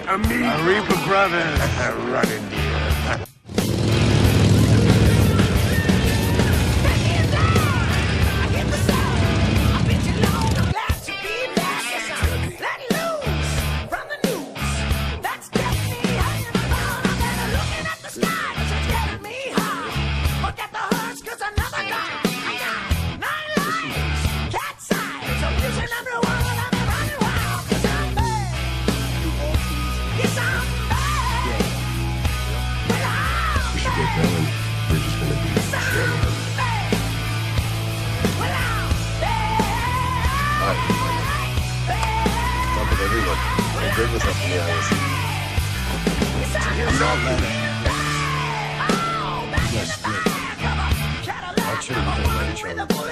Arepa brothers running here. Business up in the eyes. I'm not letting. Yes, split. I should have been letting each other.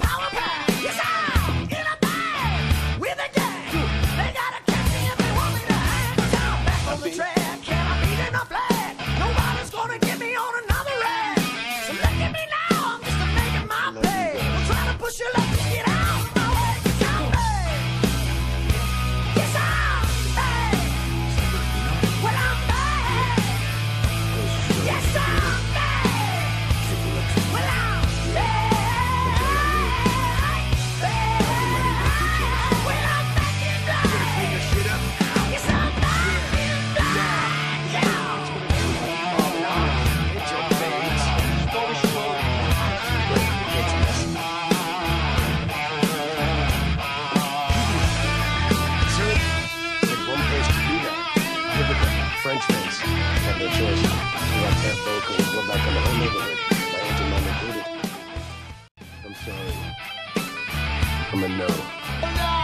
French fans have no choice. We got that vocal and go back on the whole neighborhood. My aunt and mom included. I'm sorry. I'm a no.